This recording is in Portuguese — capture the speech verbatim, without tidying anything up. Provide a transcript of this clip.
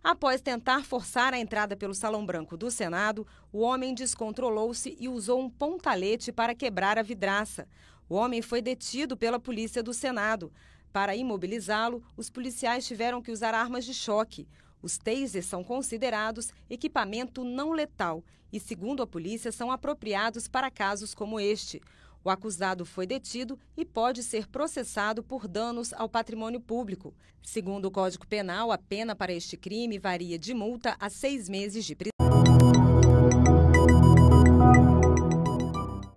Após tentar forçar a entrada pelo Salão Branco do Senado, o homem descontrolou-se e usou um pontalete para quebrar a vidraça. O homem foi detido pela polícia do Senado. Para imobilizá-lo, os policiais tiveram que usar armas de choque. Os tasers são considerados equipamento não letal e, segundo a polícia, são apropriados para casos como este. O acusado foi detido e pode ser processado por danos ao patrimônio público. Segundo o Código Penal, a pena para este crime varia de multa a seis meses de prisão.